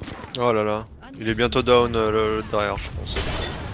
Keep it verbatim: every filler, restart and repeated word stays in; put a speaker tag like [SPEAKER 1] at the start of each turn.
[SPEAKER 1] Oh là là. Il est bientôt down euh, le, le derrière, je pense.